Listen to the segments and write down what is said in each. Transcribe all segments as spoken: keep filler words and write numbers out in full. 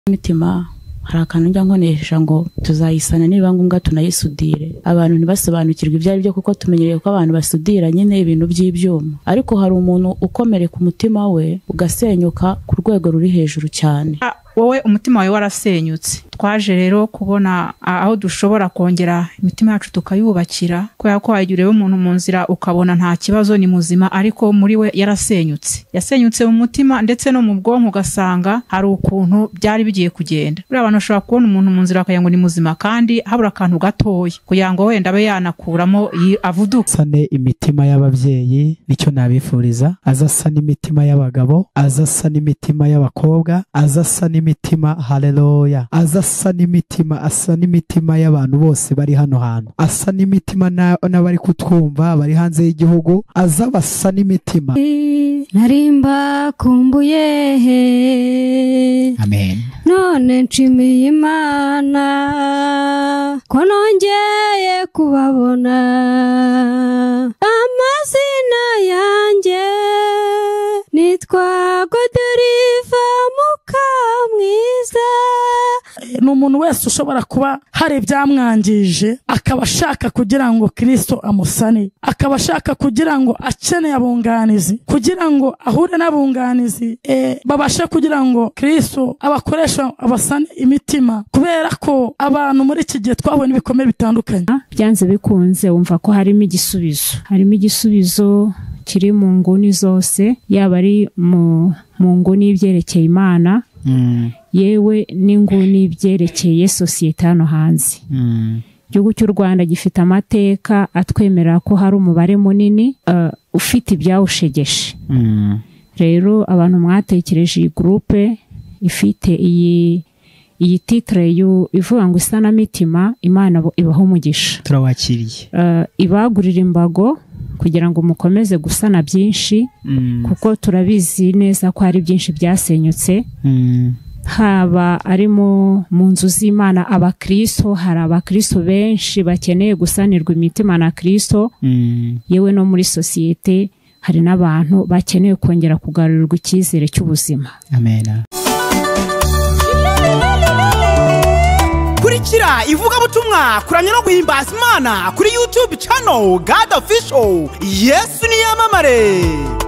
imitima hari akantu njya nkonesha ngo tuzayisana niba ngombwa tunayisudire. Abantu ntibasobanukirwe ibyo ari byo kuko tumenyereye ko abantu basudira nyine ibintu by'ibyuma, ariko hari umuntu ukomere ku mutima we ugasenyuka ku rwego ruri hejuru cyane. Wowe umutima wawe warasenyutse, twaje rero kubona aho dushobora kongera imitima yacu tukayubakira, kubera ko wagirewe umuntu mu nzira ukabona nta kibazo ni muzima, ariko muri we yarasenyutse yasenyutse mu mutima ndetse no mu bwonko, ugasanga hari ukuntu byari bigiye kugenda. Buri abantu bashobora kubona umuntu mu nzira akagira ngo ni muzima kandi habura akantu gatoya kugira ngo wenda abe yanakuramo avuduka. Sane imitima y'ababyeyi nicyo nabifuriza, azasa n'imitima y'abagabo, azasa n'imitima y'abakobwa, azasa imitima, haleluya, azasa n'imitima, asa n'imitima y'abantu bose bari hano hantu, asa n'imitima n'abari kutwumva bari hanze y'igihugu, azabasa n'imitima. Narimba kumbuye, amen, none nshimiye Imana ko nongeye kubabona, amazina yanjye nitwa Goderiva Mukamwiza. N'umuntu wese ushobora kuba hari ibyamwangije akaba ashaka kugira ngo Kristo amusane, akaba ashaka kugira ngo akeneye abunganizi, kugira ngo ahure n'abunganizi e, babashe kugira ngo Kristo abakoresha abasane imitima, kubera ko abantu muri iki gihe twahuye n'ibikomere bitandukanye. Byanze bikunze wumva ko harimo igisubizo, harimo igisubizo kiri mu nguni zose, yaba ari mu mu nguni y'ibyerekeye Imana, mm. yewe n'inguni y'ibyerekeye sosiyete hano hanze. mm. Igihugu cy'u Rwanda gifite amateka atwemerera ko hari umubare munini uh, ufite ibyawushegeshe. mm. Rero abantu mwatekereje iyi groupe ifite iyi iyi titre ivuga ngo isanamitima, Imana ibaho umugisha, turawakiriye. uh, ibagurira imbago kugira ngo mukomeze gusana byinshi, mm. kuko turabizi neza ko hari byinshi byasenyutse. mm. Haba arimo mu nzu z'Imana abakristo, hari abakristo benshi bakeneye gusanirwa imitima na Kristo. mm. Yewe no muri sosiyete hari n'abantu bakeneye kongera kugarurirwa icyizere cy'ubuzima. Amen. Kurikira ivugabutumwa kuramya no guhimbaza Imana kuri YouTube channel God Official. Yesu ni yamamare.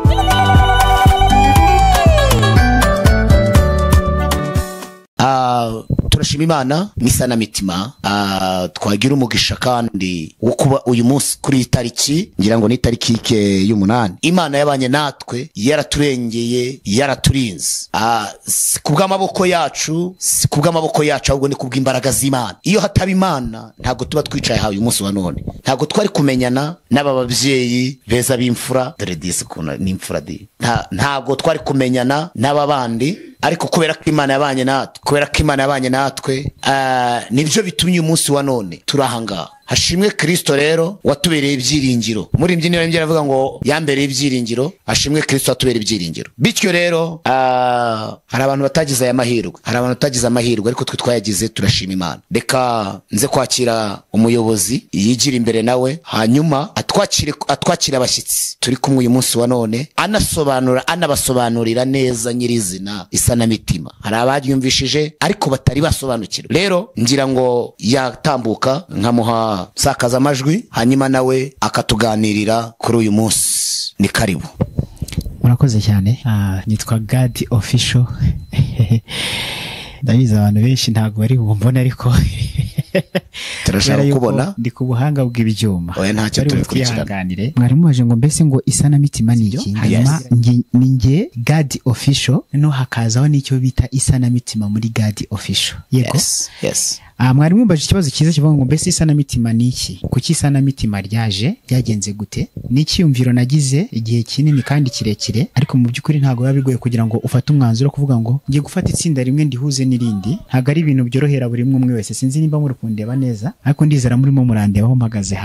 Ah, turashima Imana n'isanamitima. Ah, twagira umugisha kandi wo kuba uyu munsi kuri itariki, ngira ngo ni itariki ke y'umunani. Imana yabanye natwe, yaraturengeye, yaraturinze. Ah, si kubw'amaboko yacu, si kubw'amaboko yacu, ahubwo ni kubw'imbaraga z'Imana. Iyo hataba Imana ntabwo tuba twicaye ha uyu munsi wa none, ntabwo twari kumenyana n'aba babyeyi beza b'imfura, dore disi kuna n'imfura di, ntabwo twari kumenyana n'aba bandi, ariko kubera ko Imana yabanye natwe, kubera ko Imana yabanye natwe, uh, nibyo bitumye umunsi wa none turahanga. Hashimwe Kristo rero watubereye ibyiringiro. Muri mbyiniro y'imbyira avuga ngo yambereye ibyiringiro, hashimwe Kristo watubereye ibyiringiro. Bityo rero uh, hari abantu batagize aya mahirwe, hari abantu batagize amahirwe, ariko twe twayagize, turashima Imana. Reka nze kwakira umuyobozi yigira imbere nawe, hanyuma atwakire atwakira abashyitsi turi kumwe uyu munsi wa none, anasobanura anabasobanurira neza nyirizina isanamitima. Hari abaryumvishije ariko batari basobanukirwa. Rero ngira ngo yatambuka nkamuha sakaza amajwi, hanyuma nawe akatuganirira kuri uyu munsi. Ni karibu. Murakoze cyane. Ah, nitwa God Official. Ndabizi abantu benshi ntabwo bari bumbone, ariko turashaka kubona ndi ku buhanga bw'ibyuma. Oya ntacyo turi kubikiranira. Mwari mubaje ngo mbese ngo isanamitima ni iki? Hanyuma ni nge God Official, no hakazaho n'icyo bita isanamitima muri God Official. Yego. Yes, yes. Ah, mwari mubaje ikibazo cyiza kivuga ngo mbese isanamitima ni iki? Kuki isanamitima ryaje, ryagenze gute? N'ikiyumviro nagize igihe kinini kandi kirekire, ariko mu by'ukuri ntago yabigoye kugira ngo ufate umwanzuro kuvuga ngo ngiye gufata itsinda rimwe ndihuze n'irindi. Ntago ari ibintu byorohera buri umwe wese. Sinzi nimba muri kundeba neza, ariko ndizera murimo murandebaho mpagaze hano.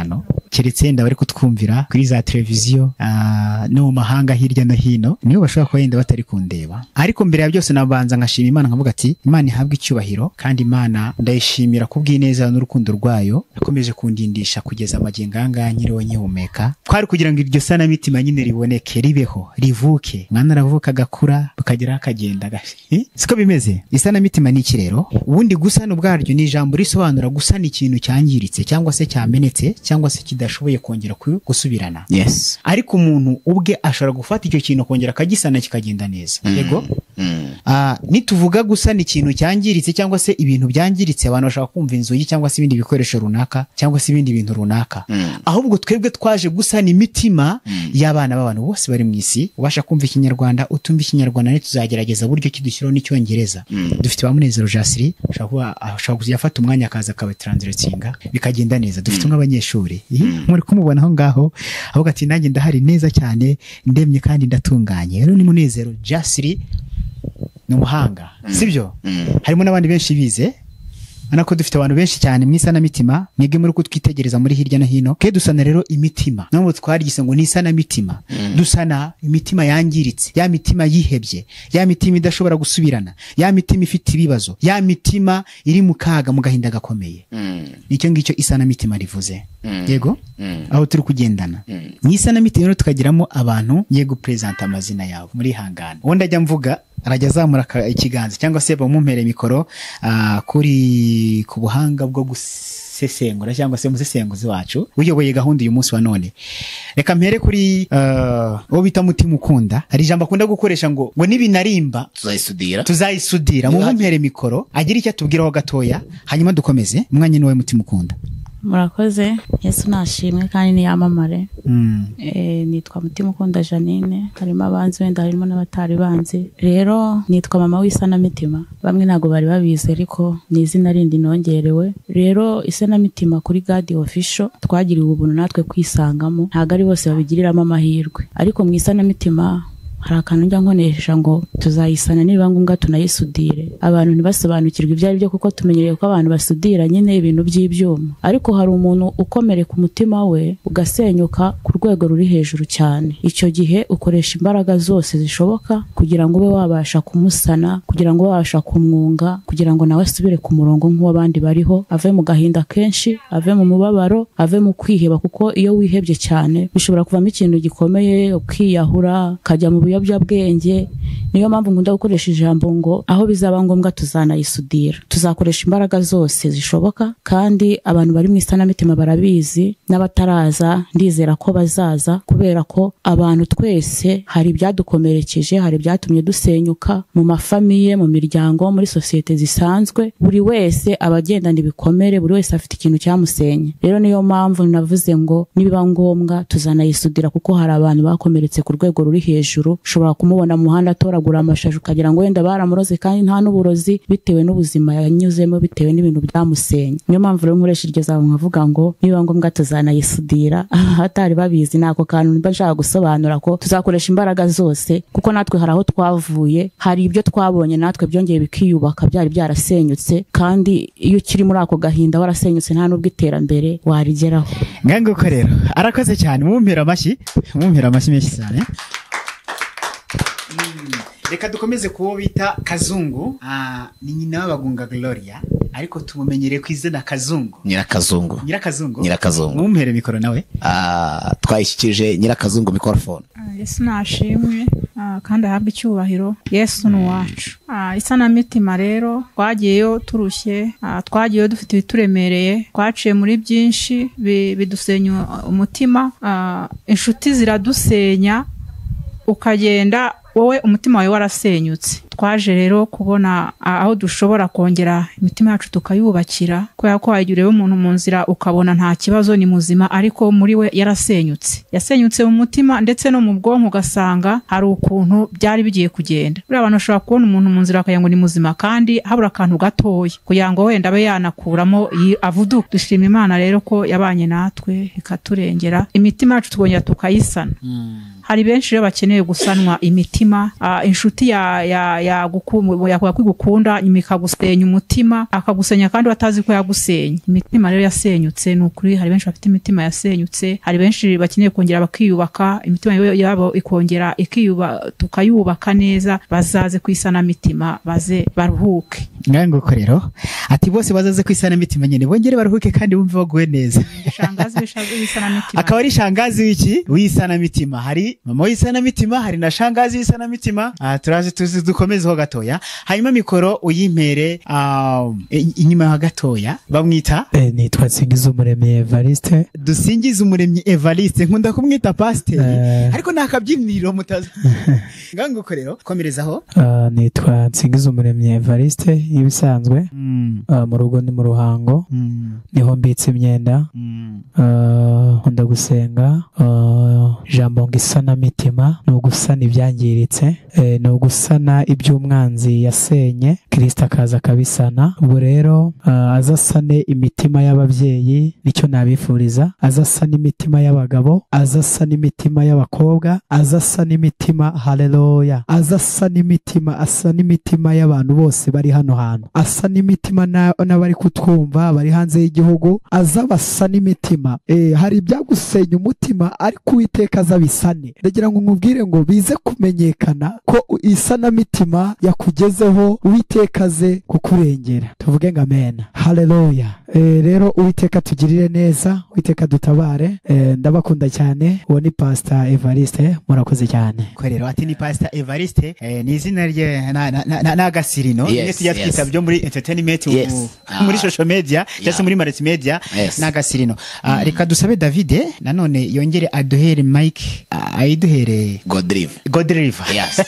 keretse yenda bari kutwumvira kuri za televiziyo uh, no mu mahanga hirya no hino niyo bashobora kuba yenda batari kundeba ariko mbere ya byose nabanza nkashima Imana nkavuga ati Imana ihabwe icyubahiro kandi Imana ndayishimira kubw'ineza n'urukundo rwayo yakomeje kundindisha kugeza amagingo anga nyiriwe nyihumeka kwari kugira ngo iryo sana mitima nyine riboneke ribeho rivuke mwana aravuka gakura bakagira akagenda gashi siko bimeze isana mitima ni kirero ubundi gusana ubwaryo ni ijambo risobanura gusana ikintu cyangiritse cyangwa se cyamenetse cyangwa se kidashoboye kongera gusubirana yes ariko umuntu ubwe ashobora gufata icyo kintu kongera akagisana kikagenda neza yego mm. ah nituvuga gusana ikintu cyangiritse cyangwa se ibintu byangiritse abantu bashaka kumva inzugi cyangwa se ibindi bikoresho runaka cyangwa se ibindi bintu runaka mm. ahubwo twebwe twaje gusana imitima mm. y'abana b'abantu bose bari mu isi ubasha kumva ikinyarwanda utumva ikinyarwanda ne tuzagerageza buryo kidushyiraho n'icyongereza mm. dufite ba Munezero Jasiri ashaka kuzafata umwanya akaza akaba translatinga bikagenda neza dufite mm. nk'abanyeshuri mm. muri kumubona aho ngaho avuga ati nanjye ndahari neza cyane ndemye kandi ndatunganye rero ni Munezero Jasiri n'umuhanga mm. sibyo mm. harimo n'abandi benshi bize anako dufite abantu benshi cyane mwisana mitima mwege muri kutwitegereza muri hirya no hino ke dusana rero imitima namwe twarigise ngo nisana mitima mm. dusana imitima yangiritse ya mitima yihebye ya mitima idashobora gusubirana ya mitima ifite ibibazo ya mitima iri mu kaga mu gahinda gakomeye mm. nicyo ngicyo isana mitima rivuze mm. yego mm. aho turi kugendana mm. nisana mitima rero tukagiramo abantu yego present amazina yabo muri hangana wonda ajya mvuga arajya zamura ikiganza cyangwa se bamumpere mikoro uh, kuri ku buhanga bwo gusesengura cyangwa se musesenguzi wacu uyoboye gahunda uyu munsi wa none reka mpere kuri uh, wo bita mutima ukunda hari ijambo akunda gukoresha ngo ngo nibinarimba tuzayisudira tuzayisudira mumpere mikoro agira icyo atubwiraho gatoya hanyuma dukomeze umwanya niwe mutima ukunda murakoze Yesu nashimwe kandi niyamamare mm. eh nitwa mutima ukunda Janine harimo abanzi wenda harimo n'abatari banzi rero nitwa mama w'isana mitima bamwe nago bari babize ariko ni izina rindi nongerewe rero isana mitima kuri God official twagiriwe ubuntu natwe kwisangamo ntago ari bose babigiriramo amahirwe ariko mu isana mitima hari akantu njya nkonesha ngo tuzayisana niba ngombwa tunayisudire abantu ntibasobanukirwe ibyo ari byo kuko tumenyereye ko abantu basudira nyine ibintu by'ibyuma ariko hari umuntu ukomere ku mutima we ugasenyuka ku rwego ruri hejuru cyane icyo gihe ukoresha imbaraga zose zishoboka kugira ngo ube wabasha kumusana kugira ngo wabasha kumwunga kugira ngo nawe asubire ku murongo nk'uw'abandi bariho ave mu gahinda kenshi ave mu mubabaro ave mu kwiheba kuko iyo wihebye cyane bishobora kuvamo ikintu gikomeye ukiyahura kajya mu biyobyabwenge niyo mpamvu nkunda gukoresha ijambo ngo aho bizaba ngombwa tuzanayisudira tuzakoresha imbaraga zose zishoboka kandi abantu bari mu isanamitima barabizi n'abataraza ndizera ko bazaza kubera ko abantu twese hari ibyadukomerekeje hari ibyatumye dusenyuka mu mafamiye mu miryango muri sosiyete zisanzwe buri wese abagendana ibikomere buri wese afite ikintu cyamusenye rero niyo mpamvu navuze ngo nibiba ngombwa tuzanayisudira kuko hari abantu bakomeretse ku rwego ruri hejuru ushobora kumubona mu muhanda atoragura amashashi ukagira ngo wenda baramuroze kandi nta n'uburozi bitewe n'ubuzima yanyuzemo bitewe n'ibintu byamusenye niyo mpamvu rero nkoresha iryo zabo nkavuga ngo niba ngombwa tuzanayisudira ahatari babizi nako kantu mba nshaka gusobanura ko tuzakoresha imbaraga zose kuko natwe hari aho twavuye hari ibyo twabonye natwe byongeye bikiyubaka byari byarasenyutse kandi iyo ukiri muri ako gahinda warasenyutse nta n'ubwo iterambere warigeraho ngango ko rero arakoze cyane mumpera amashyi mumpera amashyi menshi cyane reka dukomeze kuwo bita Kazungu ah ni nyina w'abagunga Gloria ariko tumumenyereye ku izina Kazungu Nyirakazungu Nyirakazungu Nyirakazungu mumpere mikoro nawe ah twayishikije Nyirakazungu microphone Yesu nashimwe kandi ahabwe icyubahiro Yesu n'uwacu isanamitima rero twagiyeyo turushye twagiyeyo dufite ibituremereye twaciye muri byinshi bidusenya umutima inshuti ziradusenya ukagenda wowe umutima wawe warasenyutse twaje rero kubona aho dushobora kongera imitima yacu tukayubakira kubera ko wagira umuntu mu nzira ukabona nta kibazo ni muzima ariko muri we yarasenyutse yasenyutse mu mutima ndetse no mu bwonko ugasanga hari ukuntu byari bigiye kugenda buriya abantu bashobora kubona umuntu mu nzira akagira ngo ni muzima kandi habura akantu gatoya kugira ngo wenda abe yanakuramo avuduka dushima Imana rero ko yabanye natwe ikaturengera imitima yacu tukongera tukayisana mm. hari benshi rero bakeneye gusanwa imitima uh, inshuti ya, ya yakuba kwigukunda nyuma ikagusenya umutima akagusenya kandi watazi ko yagusenya. Imitima rero yasenyutse ni ukuri, hari benshi bafite imitima yasenyutse, hari benshi bakeneye kongera bakiyubaka, imitima yabo ikongera ikiyuba tukayubaka neza, bazaze kwisana mitima baze baruhuke. Ngango korero ati bose bazaze kwisana mitima nyene bongere baruhuke kandi bumve baguwe neza. Shangazi wisana mitima akaba ari shangazi wiki wisana mitima, hari mama wisana mitima, hari na shangazi wisana mitima. Ah, turaje tuzi dukomeze ho gatoya, hanyuma mikoro uyimpere uh, inyuma ya gatoya bamwita eh, nitwa Nsingiza Umuremyi Evariste. Dusingiza Umuremyi Evariste, nkunda kumwita pasteur uh, ariko nakabyiniriro mutaza. Ngango korero komerezaho. Uh, nitwa Nsingiza Umuremyi Evariste ibisanzwe. Mm. Uh, mu rugo ni mu Ruhango. Mm. Niho mbitse imyenda. Mm. Uh, nkunda gusenga. Uh, jambo ngisana mitima no gusana ibyangiritse, eh, no gusana iby'umwanzi yasenye, Kristo akaza kabisana. Ubwo rero uh, azasane imitima y'ababyeyi, nicyo nabifuriza. Azasana imitima y'abagabo, azasana imitima y'abakobwa, azasana imitima, haleluya, azasana imitima, asana imitima y'abantu bose bari hano hantu, asana imitima n'abari kutwumva bari hanze y'igihugu, azabasana imitima. Eh, hari ibyagusenya umutima ariko Uwiteka azabisane. Ndagira ngo nkubwire ngo bize kumenyekana ko isana mitima yakugezeho, Uwiteka aze kukurengera. Tuvuge ngo amen, haleluya. Eh, rero Uwiteka tugirire neza, Uwiteka dutabare. Eh, ndabakunda cyane. Uwo ni Pastor Evariste, murakoze cyane. Korero ati ni Pastor Evariste, eh, ni izina rye na na na gasirino yes, yes, tujya twita byo muri entertainment yes. mu, uh, muri social media cyangwa yeah. muri multimedia yes. na gasirino. Uh, mm. Reka dusabe David nanone yongere aduhere mic, uh, ayiduhere Godrive Godrive yes.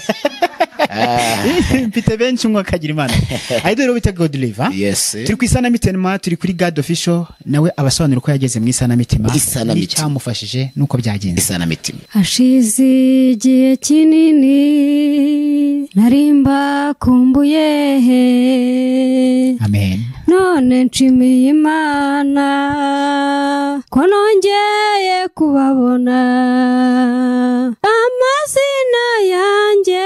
Mfite benshi umwe akagira imana ayiduhere bita Godrive. Yes. Turi ku isana mitima, turi kuri God Official, nawe abasobanura uko yageze mu isana mitima, icyamufashije nuko byagenze. Isana mitima hashize igihe kinini narimba kumbuye, amen, none nshimiye Imana ko nongeye kubabona. Amazina yanjye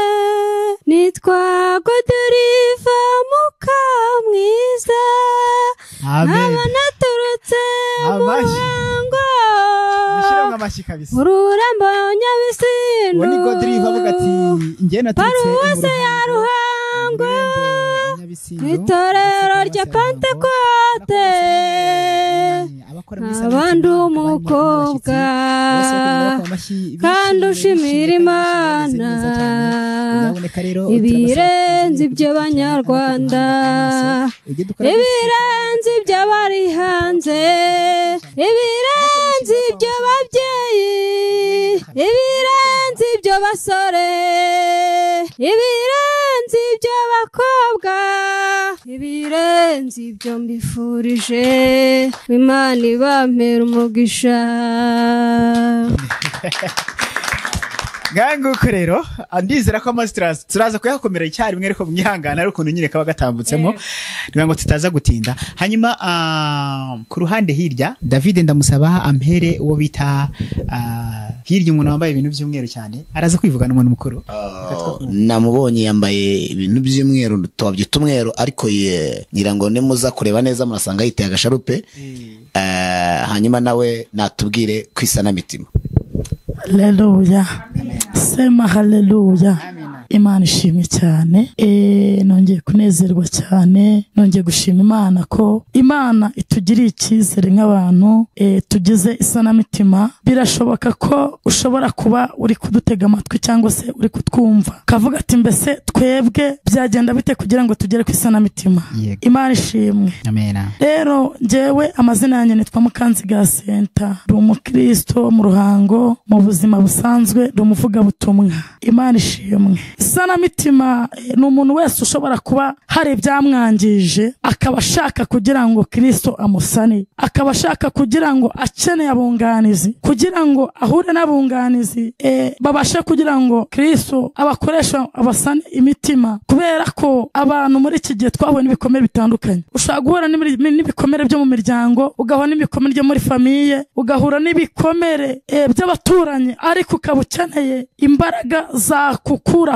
nitwa Godrive Mukamwiza, nkaba naturutse mu Ruhango mu Rurembo Nyabisindu, uwo ni Godrive avuga ati njye naturutse mu Paruwase ya Ruhango itorero rya Pentekote, abandi umukobwa kandi ushimira Imana ibirenze ibyo Banyarwanda, ibirenze ibyo bari hanze, ibirenze ibyo babyeyi, ibirenze ibyo basore, ibirenze ibyo bakobwa, ibirenze ibyo mbifurije Imana ibampera umugisha. Ngango korero andizera ko amastras turaza kuyakomera icyari mwe ariko mwihangana ariko nyine kaba gatambutsemo ngo tutaza gutinda. Hanyuma uh, ku ruhande hirya David ndamusaba ampere uwo bita uh, hirya umuntu wambaye ibintu by'umweru cyane araza kwivugana umuntu mukuru. Uh, namubonye yambaye ibintu by'umweru twabyita umweru ariko ye ngirango nemuza kureba neza murasanga yiteye agasharupe. Uh, hanyuma nawe natubwire kwisana mitima. Haleluya. Sema haleluya. Imana ishimwe cyane. Eh, nongeye kunezerwa cyane, nongeye gushima Imana ko Imana itugiriye icyizere nk'abantu eh, tugize isanamitima. Birashoboka ko ushobora kuba uri kudutega amatwi cyangwa se uri kutwumva kavuga ati mbese twebwe byagenda bite kugira ngo tugere ku isanamitima. Imana ishimwe. Amen. Rero njyewe amazina yanjye nitwa Mukanziga Senta, ndi umukristo mu Ruhango, mu buzima busanzwe ndi umuvuga butumwa. Imana ishimwe. Isanamitima ni umuntu wese ushobora kuba hari ibyamwangije akaba ashaka kugira ngo Kristo amusane, akaba ashaka kugira ngo akeneye abunganizi, kugira ngo ahure n'abunganizi e, babashe kugira ngo Kristo abakoresha abasane imitima, kubera ko abantu muri iki gihe twahuye n'ibikomere bitandukanye. Ushaka guhura n'ibikomere byo mu miryango, ugahura n'ibikomere byo muri famiye, ugahura n'ibikomere e, by'abaturanyi, ariko ukaba ukeneye imbaraga za kukuraho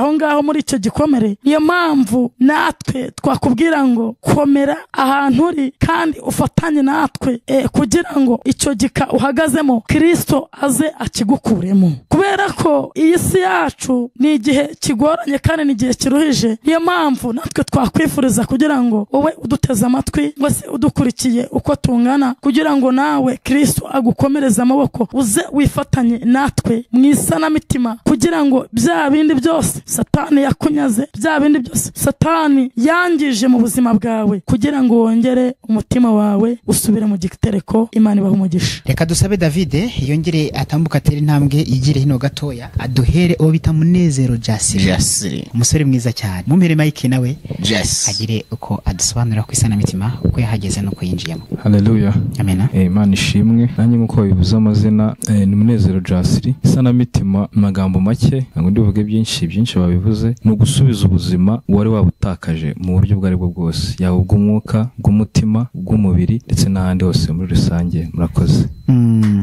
aho ngaho muri icyo gikomere. Niyo mpamvu natwe twakubwira ngo komera ahantu uri kandi ufatanye natwe e, kugira ngo icyo gika uhagazemo Kristo aze akigukuremo, kubera ko iyi si yacu ni igihe kigoranye kandi ni igihe kiruhije. Niyo mpamvu natwe twakwifuriza kugira ngo wowe uduteze amatwi ngo se udukurikiye uko tungana, kugira ngo nawe Kristo agukomereze amaboko, uze wifatanye natwe mu isanamitima, kugira ngo bya bindi byose Satani yakunyaze, bya bindi byose Satani yangije mu buzima bwawe, kugira ngo wongere umutima wawe usubire mu gitereko. Imana ibahe umugisha. Reka dusabe David yongere atambuka atera intambwe igire hino gatoya, aduhere uwo bita Munezero Jasiri. Jasiri umusore mwiza cyane. Mumpere Mike nawe Jess agire uko adusobanurira ku isanamitima uko yahageze nuko yinjiyemo. Haleluya. Amen. Eh, Imana ishimwe. Nanjye nkuko bivuze amazina eh, ni Munezero Jasiri. Isanamitima magambo make ngo ndivuge byinshi byinshi babivuze, no gusubiza ubuzima wari wabutakaje mu buryo bwari bwo bwose, yaba ubw'umwuka, bw'umutima, bw'umubiri ndetse n'ahandi hose muri rusange. Murakoze. Mm.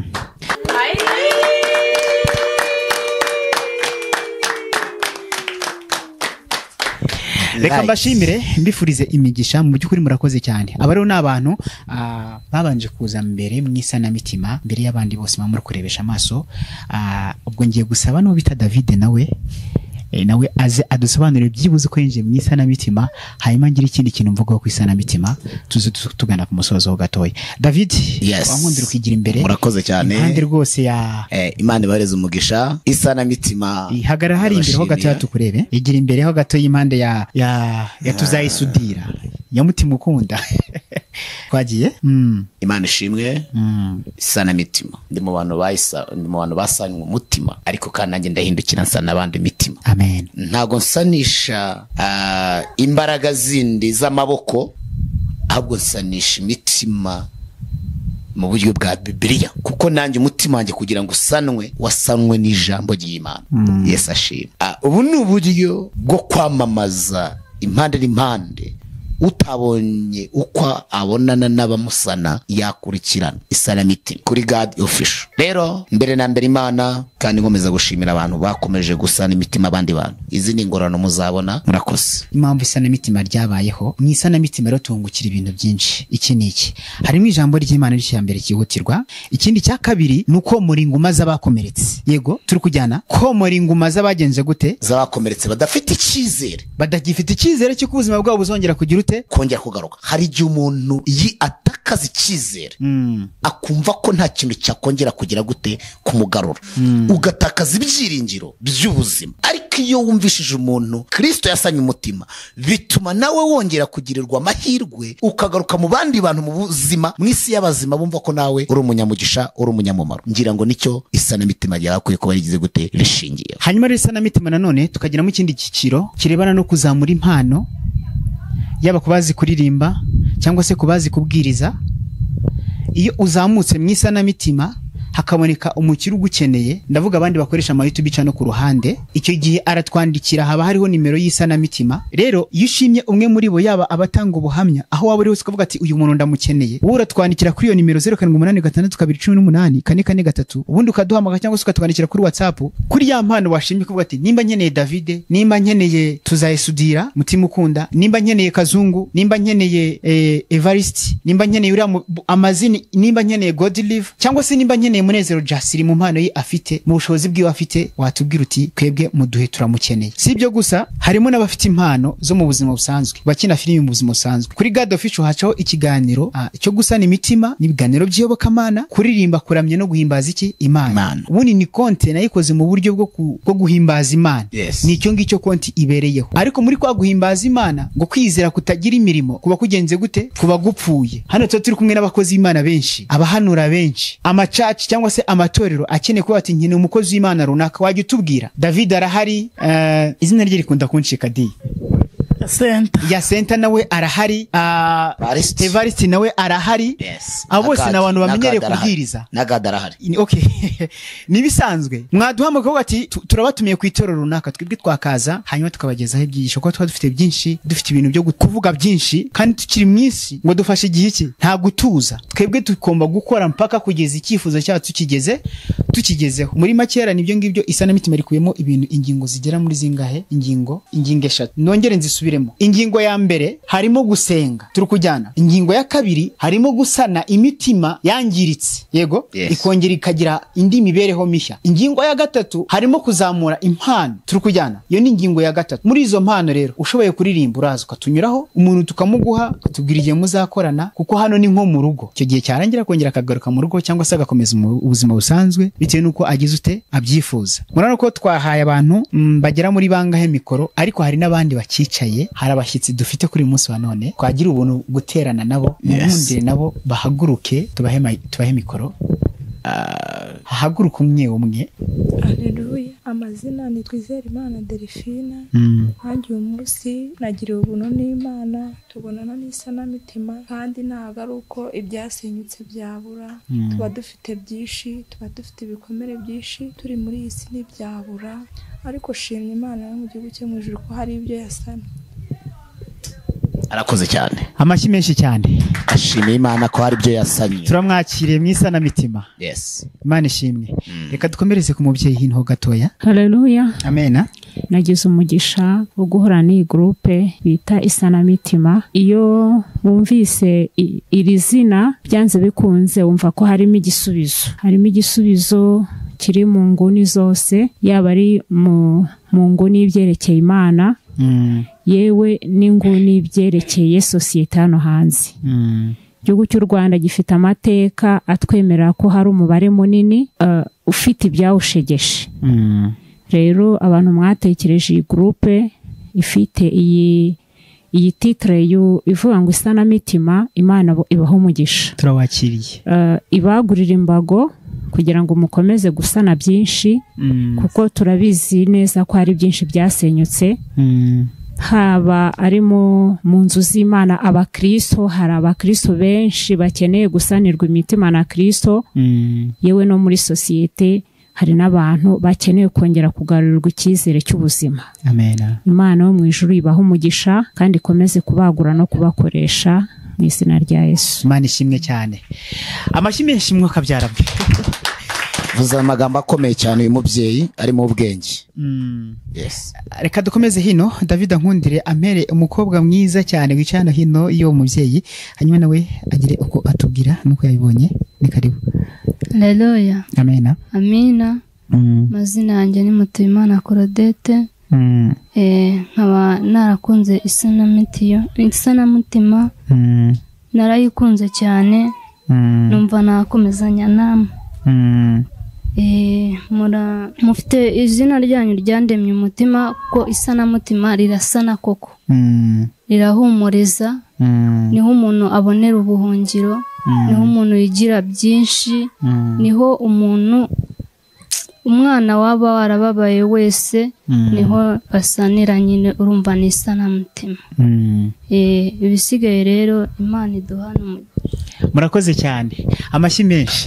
Reka mbashimire mbifurize imigisha, mu by'ukuri murakoze cyane. Aba rero ni abantu uh, babanje kuza mbere mu isanamitima mbere y'abandi bose bamuri kurebesha amaso. Uh, ubwo ngiye gusaba no bita David nawe e, nawe aze adusobanurire byibuze ko yinjiye mu isanamitima, hanyuma ngira ikindi kintu mvugaho ku isanamitima tuze tugana ku musozo ho gatoya. David, yes, wankundira ukigira imbere. Murakoze cyane. Impande rwose ya eh, Imana ibareze umugisha. Isanamitima ihagara hari imbere ho gatoya tukurebe, igira imbere ho gatoya impande ya ya, ya tuzayisudira ya mutima ukunda. Twagiye. Mm. Imana ishimwe. Mm. Isanamitima ndi mu bantu bayisa, ndi mu bantu basanywe umutima, ariko kandi nanjye ndahindukira nsana abandi mitima. Amen. Ntago nsanisha uh, imbaraga zindi z'amaboko, ahubwo nsanisha imitima mu buryo bwa Bibiliya, kuko nanjye umutima wanjye kugira ngo usanwe wasanwe n'ijambo ry'Imana. Mm. Yesu ashimwe. Uh, ubu ni uburyo bwo kwamamaza impande n'impande, utabonye uko abonana n'abamusana yakurikirana isanamitima kuri God Official. Rero mbere na mbere Imana kandi nkomeza gushimira abantu bakomeje gusana imitima abandi bantu. Izi ni ingorano muzabona. Murakoze. Impamvu isanamitima ryabayeho, mu isanamitima rero tungukira ibintu byinshi. Iki ni iki? Harimo ijambo ry'Imana rya mbere kihutirwa. Ikindi cya kabiri nuko muri nguma z'abakomeretse. Yego turi kujyana ko muri nguma z'abagenze gute? Z'abakomeretse badafite icyizere, badagifite icyizere cy'uko ubuzima bwabo buzongera kugira ute kongera kugaruka. Hari igihe umuntu yi atakaza icyizere, mm. akumva ko nta kintu cyakongera kugira gute kumugarura, mm. ugatakaza ibyiringiro by'ubuzima. Ariko iyo wumvishije umuntu Kristo yasanye umutima, bituma nawe wongera kugirirwa amahirwe, ukagaruka mu bandi bantu mu buzima, mu isi y'abazima, bumva ko nawe uri umunyamugisha, uri umunyamumaro. Ngira ngo nicyo isanamitima ryakwiye kuba rigize gute rishingiye. Hanyuma rero isanamitima nanone tukagiramo ikindi cyiciro kirebana no kuzamura impano, yaba kubazi kuririmba cyangwa se kubazi kubwiriza. Iyo uzamutse mu isanamitima hakaboneka umukiri ugukeneye, ndavuga abandi bakoresha ama YouTube channel ku ruhande, icyo gihe aratwandikira, haba hariho nimero y'isanamitima. Rero iyo ushimye umwe muri bo, yaba abatanga ubuhamya aho waba uri hose, ukavuga ati uyu muntu ndamukeneye, wowe uratwandikira kuri iyo nimero zero karindwi umunani gatandatu kabiri cumi n'umunani kane kane gatatu, ubundi ukaduhamagara cyangwa se ukatwandikira kuri WhatsApp kuri ya mpano washimye, kuvuga ati nimba nkeneye David, nimba nkeneye tuzayisudira mutima ukunda, nimba nkeneye Kazungu, nimba nkeneye eh, Evarist, nimba nkeneye uriya amazini, nimba nkeneye God Live, cyangwa se nimba nkeneye Munezero Jasiri mu mpano ye afite, mu bushobozi bwiwe afite, watubwira uti kwebwe muduhe turamukeneye. Si ibyo gusa, harimo n'abafite impano zo mu buzima busanzwe, bakina filimi mu buzima busanzwe. Kuri God Official hacaho ikiganiro ah, cyo gusana imitima n'ibiganiro by'iyobokamana, kuririmba, kuramya no guhimbaza iki Imana. Ubundi ni konte nayikoze mu buryo bwo bwo guhimbaza Imana. Yes. Ni icyo ngicyo konti ibereyeho. Ariko muri kwa guhimbaza Imana ngo kwizera kutagira imirimo kuba kugenze gute, kuba gupfuye. Hano tuba turi kumwe n'abakozi b'Imana benshi, abahanura benshi, amacaci cyangwa se amatorero akeneye kuba ati nkene umukozi w'Imana runaka, wajya utubwira. David arahari, uh, izina rye rikunda kunshika di Senta. Ya Senta nawe arahari, uh, Evarist nawe arahari. Yes. Abo bose na abantu bamenyereye kubwiriza. Nagada arahari. Okay. Nibisanzwe. Mwaduhamagaye ko ati turabatumiye ku itorero runaka, twebwe twakaza hanyuma tukabagezaho ibyigisho, ko twa dufite byinshi, dufite ibintu byo kuvuga byinshi, kandi tukiri mu isi ngo dufashe igihe iki nta gutuza. Twebwe tukomba gukora mpaka kugeza icyifuzo cyacu kigeze tukigezeho muri makera nibyo ngibyo isanamitima rikuyemo ibintu ingingo zigera muri zingahe ingingo ingingo eshatu nongere nzisubiremo ingingo ya mbere harimo gusenga turi kujyana ingingo ya kabiri harimo gusana imitima yangiritse yego yes. ikongera ikagira indi mibereho mishya ingingo ya gatatu harimo kuzamura impano turi kujyana iyo ni ingingo ya gatatu muri izo mpano rero ushoboye kuririmba uraza ukatunyuraho umuntu tukamuguha tubwira igihe muzakorana kuko hano ni nko mu rugo icyo gihe cyarangira kongera akagaruka mu rugo cyangwa se agakomeza ubuzima busanzwe bitewe nuko agize ute abyifuza murano ko twahaye abantu mm, bagera muri bangahe mikoro ariko hari n'abandi bakicaye hari abashyitsi dufite kuri munsi wa none twagira ubuntu guterana nabo mundire yes. nabo bahaguruke tubahe tubahe mikoro uh, haguruka umwe umwe. Haleluya. Amazina ni Twizerimana Delphine. Hangi uyu munsi nagiriwe ubuntu n'Imana tubonana n'isanamitima kandi ntago ari uko ibyasenyutse byabura mm. tuba dufite byinshi tuba dufite ibikomere byinshi turi muri iyi si n'ibyabura ariko shimye Imana yo mu gihugu cyo mu ijuru ko hari ibyo yasana. Arakoze cyane amashyi menshi cyane ashimiye Imana ko hari ibyo yasanye turamwakiriye mu isanamitima yes Imana ishimwe mm. reka dukomereze ku mubyeyi hinho gatoya. Haleluya amena nagize umugisha wo guhora n'iyi groupe bita isanamitima iyo wumvise iri zina byanze bikunze wumva ko harimo igisubizo harimo igisubizo kiri mu nguni zose yaba ari mu mu nguni y'ibyerekeye Imana mm. yewe n'inguni byerekeye sosiyete hano hanze mm. Igihugu cy'u Rwanda gifite amateka atwemerera ko hari umubare munini uh, ufite ibyawushegeshe mm. Rero abantu mwatekereje iyi groupe ifite iyi iyi titre ivuga ngo isanamitima Imana ibaho umugisha turawakiriye uh, ibagurira imbago kugira ngo mukomeze gusana byinshi mm. kuko turabizi neza ko hari byinshi byasenyutse mm. haba arimo mu nzu z'Imana abakristo hari abakristo benshi bakeneye gusanirwa imitima na Kristo mm. yewe no muri sosiyete hari n'abantu bakeneye kongera kugarurirwa icyizere cy'ubuzima. Amen. Imana yo mu ijuru ibaho umugisha kandi ikomeze kubagura no kubakoresha mu izina rya Yesu. Imana ishimwe cyane. Amashyi menshi mwuka byarabwe. Vuza amagambo akomeye cyane uyu mubyeyi ari mu bwenge. Mm. Yes. Reka dukomeze hino David Nkundire amere umukobwa mwiza cyane wicana hino iyo mubyeyi hanyuma nawe agire uko atubwira nuko yabibonye ni karibu. Haleluya. Amena. Amina. Mm. Mazina yanjye ni Mutuyimana Claudette. Mm. Eh nkaba narakunze isanamitiyo isanamutima. Mm. Narayikunze cyane. Mm. Numva nakomezanya namwe. Mm. Eh mura mufite izina ryanyu ryandemye umutima ko isanamutima rirasana koko. Mm. Rirahumuriza. Mm. Niho umuntu abonera ubuhungiro. Mm. Niho umuntu yigira byinshi. Mm. Niho umuntu umwana waba warababaye wese mm. niho basanira nyine urumva ni isanamutima. Mm. Eh ibisigaye rero Imana iduhana umugisha. Murakoze cyane amashyi menshi.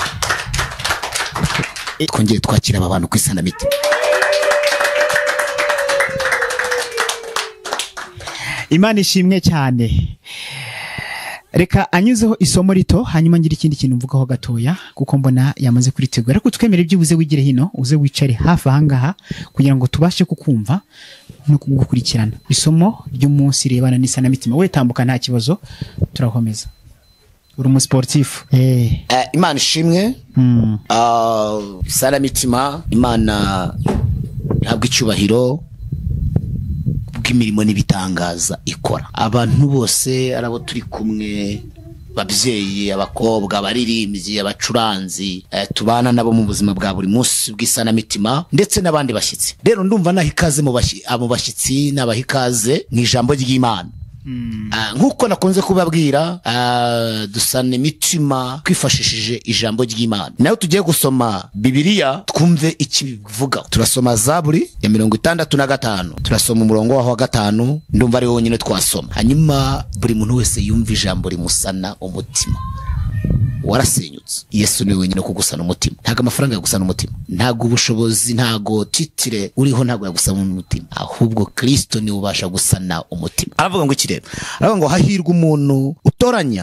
Twongeye twakira aba bantu ku isanamitima. Imana ishimwe cyane. Reka anyuzeho isomo rito hanyuma ngira ikindi kintu mvugaho gatoya kuko mbona yamaze kuritegura ariko twemere byubuze wigire hino uze wicare hafi ahangaha kugira ngo tubashe kukumva no kugukurikirana. Isomo ry'umunsi rebana n'isanamitima we tambuka nta kibazo turakomeza. Uri mu sportif. Eh uh, Imana ishimwe. Mm. Ah uh, isanamitima Imana ntabwo icyubahiro bw'imirimo n'ibitangaza ikora. Abantu bose arabo turi kumwe babyeyi abakobwa baririmbyi abacuranzi eh, tubana nabo mu buzima bwa buri munsi bw'isanamitima ndetse n'abandi bashyitsi. Rero ndumva nahikaze mu abo bashyitsi n'abahikaze mu ijambo ry'Imana. Mm. Uh, nkuko nakunze kubabwira uh, dusane imitima kwifashishije ijambo ry'Imana. Nayo tugiye gusoma Bibiliya twumve ikivuga. Turasoma Zaburi ya mirongo itandatu na gatanu. Turasoma umurongo wa gatanu ndumva ari wonyine twasoma. Hanyuma buri muntu wese yumva ijambo rimusana umutima. Warasenyutse. Yesu ni wenyine kugusana umutima. Ntago amafaranga yagusana umutima. Ntago ubushobozi ntago titire uriho ntago yagusana umutima. Ahubwo Kristo ni ubasha gusana umutima. Aravuga ngo iki rero? Aravuga ngo hahirwa umuntu utoranya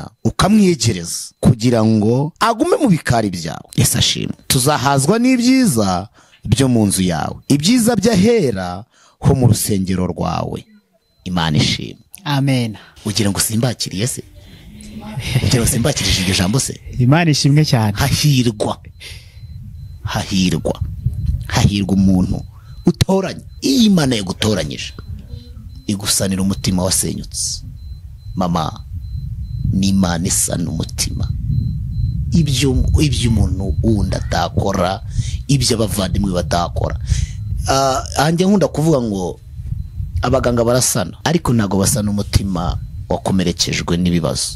ukamwiyegereza kugira ngo agume mu bikari byawe. Yesu ashimwe. Tuzahazwa n'ibyiza byo mu nzu yawe, ibyiza by'ahera ho mu rusengero rwawe. Imana ishimwe. Amen. Ugira ngo simbakiriye se? Ugira ngo simbakirije iryo jambo se? Imana ishimwe cyane. Hahirwa, hahirwa, hahirwa umuntu utoranye. Iyi Imana yagutoranyije igusanira umutima wasenyutse. Mama, ni Imana isana umutima. Ibyo ibyo umuntu wundi atakora, ibyo abavandimwe batakora. Ah, anje nkunda kuvuga ngo abaganga barasana, ariko ntago basana umutima wakomerekejwe n'ibibazo.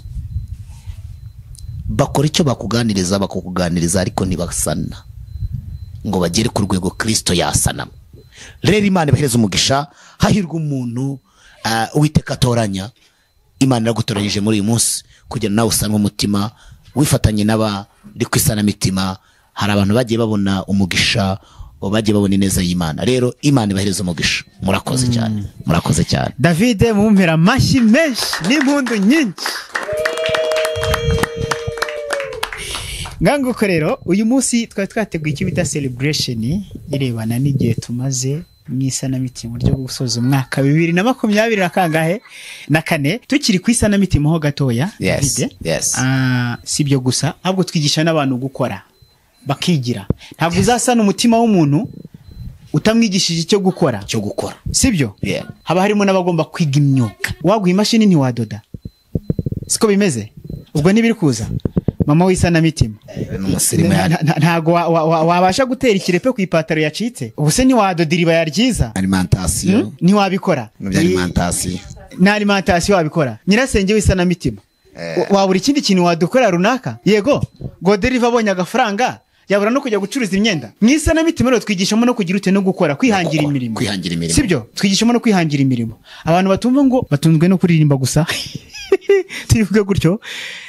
Bakora icyo bakuganiriza bakukuganiriza, ariko ntibasana ngo bagere ku rwego Kristo yasana. Rero Imana ibahereza umugisha. Hahirwa umuntu uh, Uwiteka atoranya. Imana iragutoranyije muri uyu munsi kugira nawe usanwe umutima wifatanye n'aba uri kwisana mitima. Hari abantu bagiye babona umugisha, bagiye babona ineza y'Imana. Rero Imana ibahereza umugisha. Murakoze cyane, murakoze cyane. David, mumpera amashyi menshi n'impundu nyinshi. Nganguko rero uyu munsi twari twateguye icyo bita celebration irebana n'igihe tumaze mu isanamitima ryo gusoza umwaka bibiri na makumyabiri na kangahe na kane tukiri ku isanamitima ho gatoya. Yes, yes. Ah, sibyo gusa ahubwo twigisha n'abantu gukora bakigira. Ntabwo uzasana umutima w'umuntu utamwigishije icyo gukora cyo gukora, sibyo? Yeah. Haba harimo n'abagomba kwiga imyuga. Waguha imashini ntiwadoda, siko bimeze? Ubwo ntibiri kuza mama w'isanamitima ntago wabasha gutera ikirepe ku ipataro yacitse. Ubuse ntiwadodira ibaya ryiza. Alimentation ntiwabikora. Alimentation na alimentation wabikora. Nyirasenge w'isanamitima wabura ikindi kintu wadukora runaka. Yego Goderiva abonye agafaranga yabura no kujya gucuruza imyenda. Mu isanamitima rero twigishamo no kugira ute no gukora, kwihangira imirimo. Kwihangira imirimo, sibyo? Twigishamo no kwihangira imirimo. Abantu batumva ngo batunzwe no kuririmba gusa tuvuga gutyo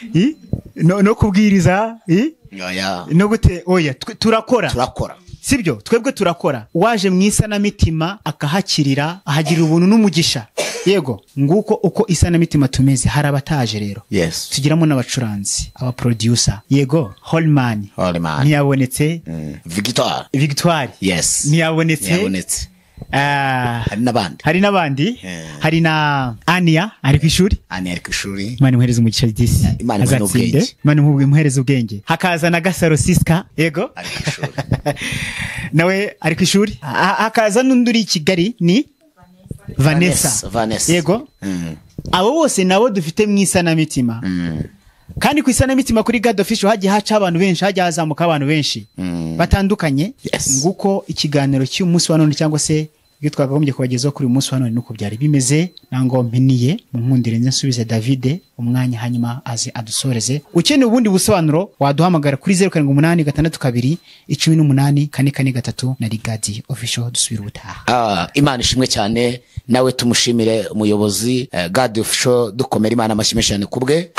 no no kubwiriza no gute. Oya, turakora turakora sibyo? Twebwe turakora. Waje mu isanamitima akahakirira ahagirira ubuntu n'umugisha. Yego nguko uko isanamitima tumeze. Hari abataje rero. Yes. Tugiramo n'abacuranzi, aba producer. Yego Holman Holman ntiyabonetse. mm. Victoire Victoire yes ntiyabonetse. ntiyabonetse. Ah, hari nabandi hari nabandi yeah. Hari na Ania ari kwishuri. Ania ari kwishuri. Imana imuhereza umugisha disi. Yeah, Imana imuhereza Imana imuhereza ubwenge. Hakaza na Gasaro Siska. Yego ari kwishuri nawe ari kwishuri. Hakaza n'unduri Kigali ni Vanessa. Vanessa, Vanessa. Yego mm. Abo bose nabo dufite mu isanamitima. mm. Kandi ku isanamitima kuri God Official hagiye haca abantu benshi, hagiye hazamuka abantu benshi mm. batandukanye. Yes. Nguko ikiganiro cy'umunsi wa none cyangwa se ibyo twagagombye kubagezaho kuri uyu munsi wa none nuko byari bimeze. Nango mpiniye mu nkundire nze nsubize David umwanya hanyuma aze adusoreze. Ukeneye ubundi busobanuro waduhamagara kuri zero karindwi umunani gatandatu kabiri icumi n'umunani kane kane gatatu na God Official. Dusubira ubutaha. Ah, Imana ishimwe cyane. Nawe tumushimire umuyobozi uh, God Official. Dukomera Imana amashyi cyane kubwe.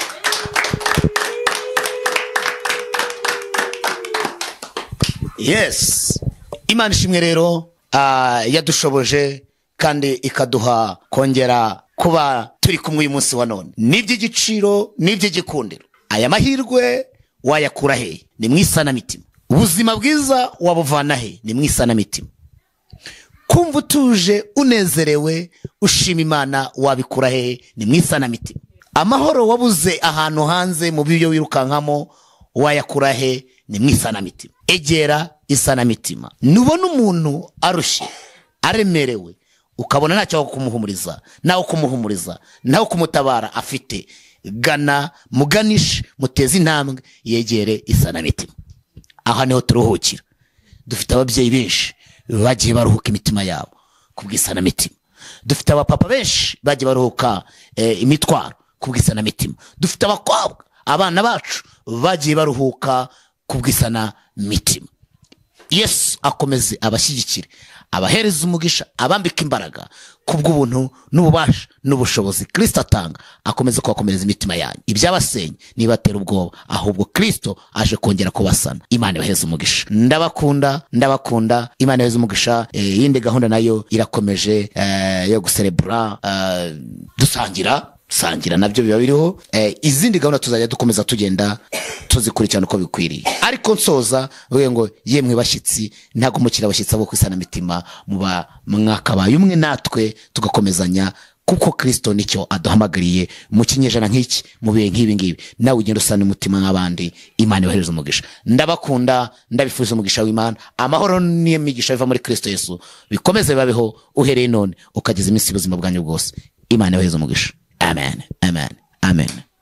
Yes, Imana ishimwe rero uh, yadushoboje kandi ikaduha kongera kuba turi kumwe uyu munsi wa none. N'iby'igiciro n'iby'igikundiro. Aya mahirwe wayakura he? Ni mu isanamitima. Ubuzima bwiza wabuvana he? Ni mu isanamitima. Kumva utuje unezerewe ushima Imana wabikura he? Ni mu isanamitima. Amahoro wabuze ahantu hanze mu byo wirukankamo wayakura he? Ni mu isanamitima. Egera isanamitima. Nubona umuntu arushye aremerewe ukabona ntacyo kumuhumuriza, naho kumuhumuriza, naho kumutabara afite, gana muganishe muteze intambwe yegere isanamitima. Aha niho turuhukira. Dufite ababyeyi benshi bagiye baruhuka imitima yabo kubw'isanamitima. Dufite abapapa benshi bagiye baruhuka eh, imitwaro kubw'isanamitima. Dufite abakobwa abana bacu bagiye baruhuka kubw'isanamitima. Yesu akomeze abashyigikire, abahereza umugisha, abambika imbaraga kubw'ubuntu n'ububasha n'ubushobozi Kristo atanga. Akomeze kubakomereza imitima yanyu. Ibyabasenye nibatera ubwoba, ahubwo Kristo aje kongera kubasana. Imana ibahereza umugisha. Ndabakunda, ndabakunda. Imana ibahereza umugisha. E, yindi gahunda nayo irakomeje e, yo guserebura e, dusangira sangira nabyo biba biriho. eh, izindi gahunda tuzajya dukomeza tugenda tuzikurikirana uko bikwiriye. Ariko nsoza vuga ngo yemwe bashyitsi ntago mukira abashyitsi abo kwisanamitima muba mwakabaye umwe natwe tugakomezanya, kuko Kristo nicyo aduhamagariye mu kinyejana nk'iki, mu bihe nk'ibi ngibi. Nawe ugenda usana umutima nk'abandi, Imana ibahereza umugisha. Ndabakunda, ndabifuriza umugisha w'Imana, amahoro n'imigisha biva muri Kristo Yesu bikomeze bibabeho uhereye none ukageza iminsi y'ubuzima bwanyu bwose. Imana ibahereza umugisha. Amen, amen, amen.